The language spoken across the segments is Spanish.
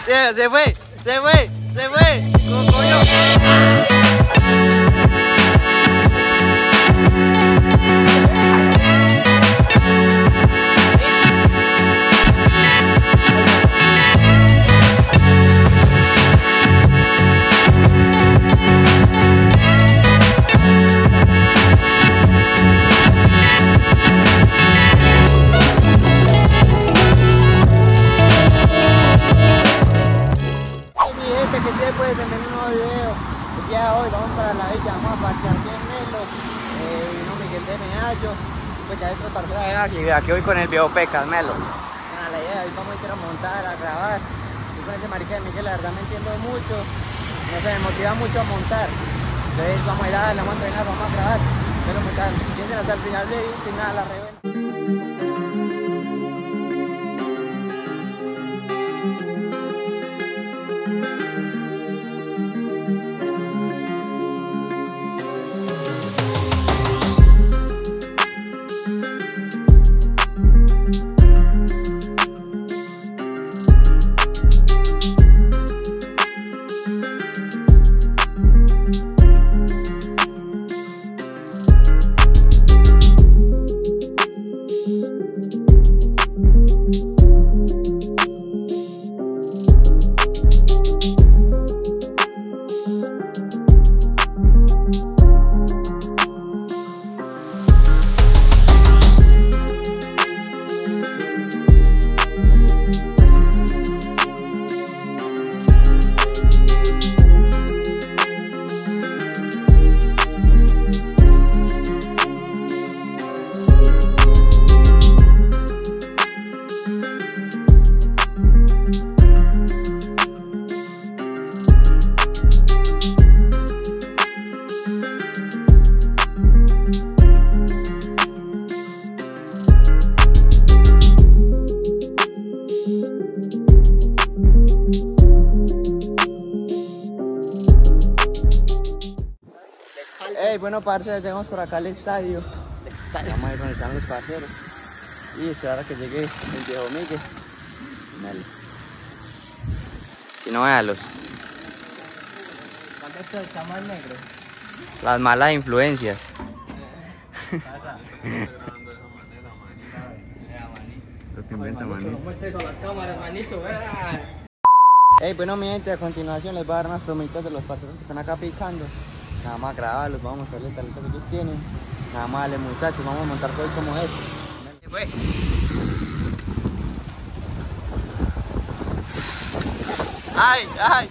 Se fue. Cogió. Pues ya estos parceros aquí voy con el viejo Pecas, Melo. La idea, hoy vamos a ir a montar, a grabar. Yo con ese marica de Miguel, la verdad me entiendo mucho. No sé, me motiva mucho a montar. Entonces vamos a ir a darle, vamos a entrenar, vamos a grabar. Pero muchachos, piensen hasta el final de sin nada, la reventa. Bueno, parce, ya llegamos por acá al estadio. Vamos a ir donde están los parceros y esperar a que llegue el viejo Miguel. Dale. Si no, véalos. ¿Cuánto está más negro? Las malas influencias. Lo que inventa Manito. ¿Cómo estáis con las cámaras, Manito? Bueno, mi gente, a continuación les voy a dar unas tomitas de los parceros que están acá picando. Nada más grabarlos, vamos a mostrarles el talento que ellos tienen. Nada más, dale, muchachos, vamos a montar todo como es. ¡Ay, ay!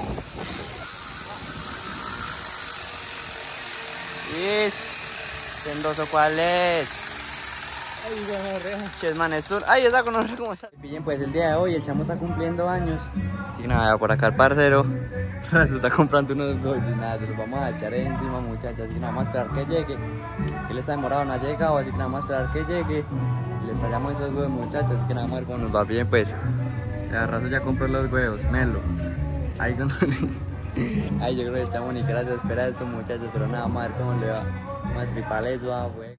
Sendoso, ¿cuál es? Ay, gonorrea. Chesmanestur. Ay, esa gonorrea, ¿cómo está? Bien, pues el día de hoy el chamo está cumpliendo años. Así que nada, por acá el parcero se está comprando unos goles y nada, se los vamos a echar encima, muchachos. Así que nada más esperar que llegue. Que él está demorado, no ha llegado, así que nada más esperar que llegue. Y le estallamos esos huevos, muchachos. Así que nada más, cómo nos va bien, pues. El rato ya compró los huevos, Melo. Ahí cuando... Ay, yo creo que el chamo ni quiera se espera a estos muchachos, pero nada más, cómo le va. Más tripal eso, güey.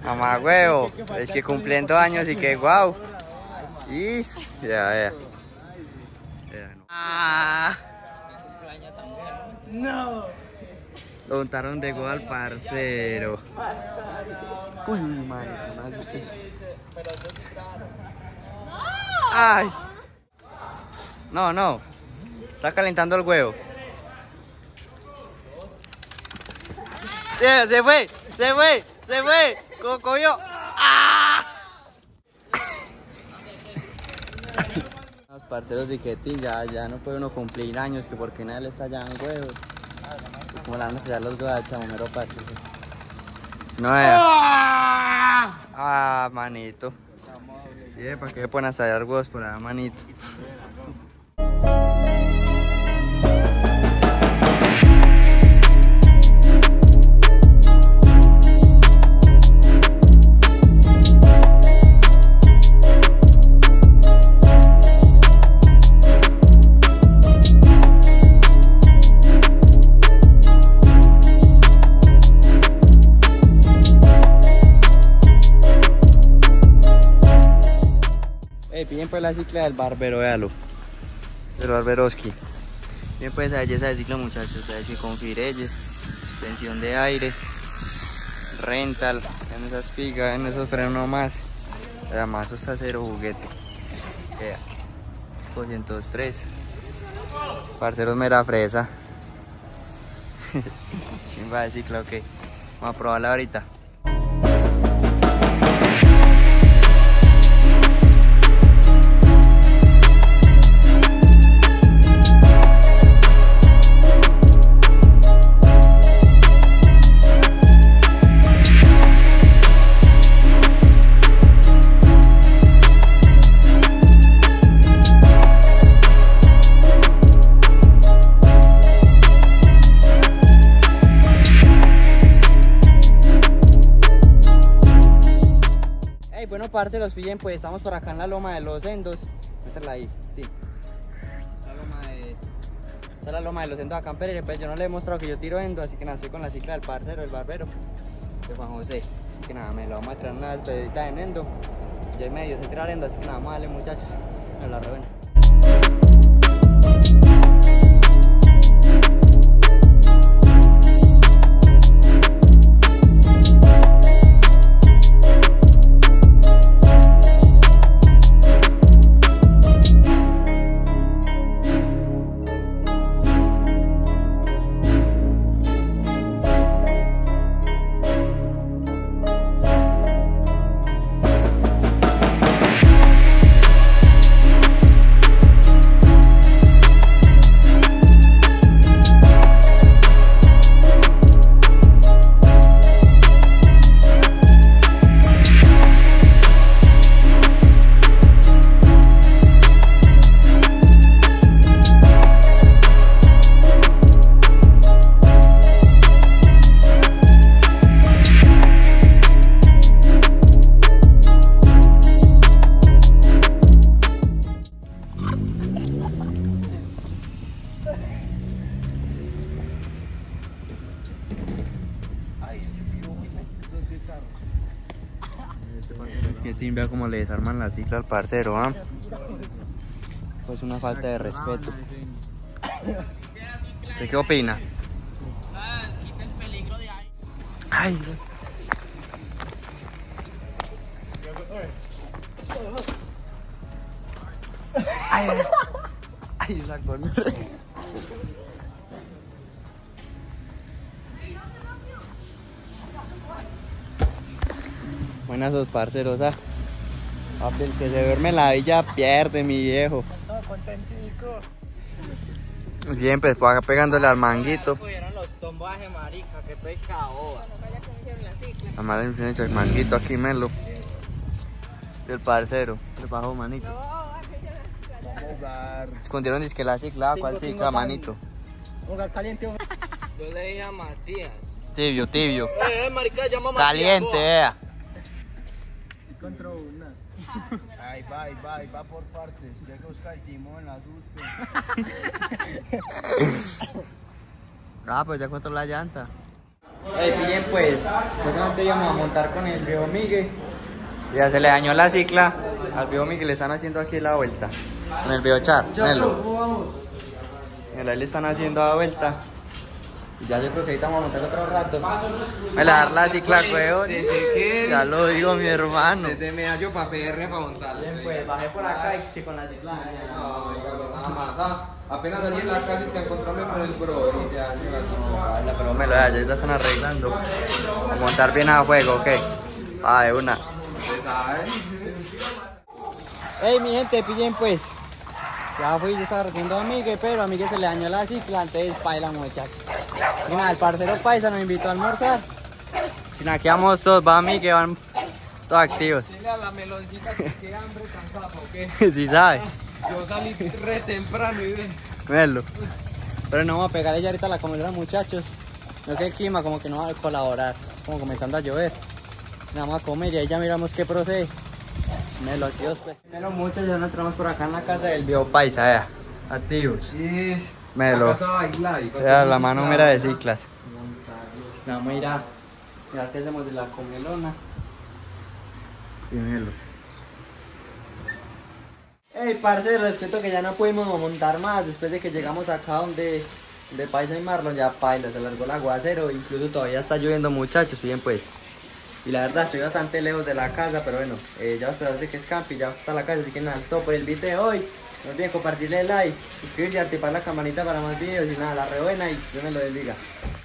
Mamá huevo, es que cumpliendo años y que guau. Is, ya. Ah. No. Lo untaron de gol al parcero. Uy, madre, no me gustes. Ay. No. Está calentando el huevo. Se fue. Cogió. ¡Ah! Los parceros de Quetín ya no puede uno cumplir años, que porque nadie le está hallando huevos. Y como le van a sellar los huevos al chamomero parcero. No es. Ah, manito. Sí, ¿para qué ponen a sellar huevos por allá, manito? Bien pues la cicla del barbero, véalo. Del barberoski. Bien pues esa belleza de cicla, muchachos. Veis que con firelles, suspensión de aire, rental, en esas pigas, en esos frenos más. Además, eso está cero juguete. Vea. 203. Parceros mera fresa. Chimba de cicla, ok. Vamos a probarla ahorita. Bueno, parceros, pillen, pues estamos por acá en la loma de los Sendos. Muéstrala ahí, sí. Esta es la loma de los Sendos acá en Pereira. Pues yo no le he mostrado que yo tiro endo, así que nada, estoy con la cicla del parcero, el barbero, de Juan José. Así que nada, me lo vamos a tirar una despedida en endo. Ya en medio se tirar endo, así que nada, vamos a darle, muchachos. Me la reven. Es que Tim, vea cómo le desarman la cicla al parcero, ¿ah? Pues una falta de respeto. ¿Usted qué opina? Ay, ay, sacó. Buenas esos parceros, ¿ah? Papi, el que se duerme en la villa pierde, mi viejo. No, contentico. Bien, pues acá pegándole al manguito. Cogieron los tombajes, marica, qué pecado. La madre me hecho el manguito aquí, melo. El parcero, el bajo, manito. Escondieron disque la cicla, ¿cuál cicla, manito? Hogar caliente. Yo le dije a Matías. Tibio. Marica, llama a Matías. Caliente, Encontró una. Ahí va por partes. Deja que buscar el timón, la suspe. Pues ya encontró la llanta. Pillen pues, supuestamente íbamos a montar con el viejo Miguel. Ya se le dañó la cicla. Al viejo Miguel le están haciendo aquí la vuelta. Con el viejo Char, míralo. Mira, ahí le están haciendo la vuelta. Y ya yo creo que ahorita vamos a montar otro rato. Me la dar la cicla, weón. Ya lo digo, mi hermano. Desde Medallo para PR para montarlo. Bien, pues bajé por acá y que con la cicla. No, nada más. Apenas salí en la casa y está encontrarme con el bro y se dañó la cicla. No, pero me lo ya la están arreglando. A montar bien a fuego, ok. De una. ¿Usted sabe? Ey, mi gente, pillen pues. Ya fui, yo estaba recogiendo a Miguel, pero a Miguel se le dañó la cicla, entonces paila, muchachos. Y nada, el parcero paisa nos invitó a almorzar. Sin aquí vamos todos, va Miguel, van todos activos. Venga, la meloncita que queda hambre tan capa, ¿o qué? Sí sabe. Yo salí re temprano y ve. Melo. Pero no vamos a pegar ella ahorita a la comedora, muchachos. No que el clima como que no va a colaborar, como comenzando a llover. Nada más a comer y ahí ya miramos qué procede. Melo, Dios, pues. Melo, muchachos, ya nos entramos por acá en la casa del viejo paisa, vea. Activos. Es. Melo. La casa bailar y Vea, la mano mera de ciclas. Vamos a ir a mirar qué hacemos de la comelona. Sí, melo. Ey, parce, respeto que ya no pudimos montar más después de que llegamos acá donde Paisa y Marlon ya paila, se largó el aguacero, incluso todavía está lloviendo, muchachos, bien pues. Y la verdad estoy bastante lejos de la casa, pero bueno, ya voy a esperar de que escampe y ya está la casa, así que nada, esto por el video de hoy. No olviden compartirle el like, suscribirse y activar la campanita para más videos y nada, la re buena y Dios me lo bendiga.